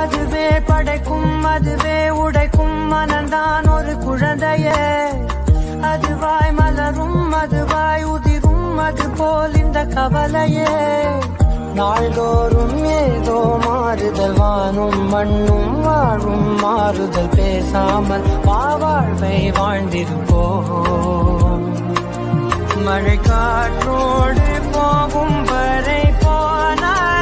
அதுவே படைக்கும் அதுவே உடைக்கும் மனந்தான் ஒரு குழந்தையே. அதுவாய் மலரும் அதுவாய் உதிரும் அது போல் இந்த கவலையே. நாள்தோறும் ஏதோ மாறுதல் வானும் மண்ணும் வாழும் மாறுதல் பேசாமல் வாழ்வை வாழ்ந்திருப்போம். மழை காற்றோடு போகும் வரை போனால்